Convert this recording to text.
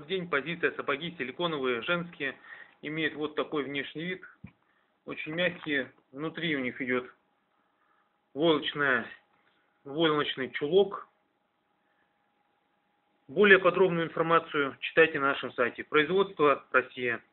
День, позиция, сапоги силиконовые, женские, имеют вот такой внешний вид, очень мягкие, внутри у них идет войлочный чулок. Более подробную информацию читайте на нашем сайте. Производство Россия.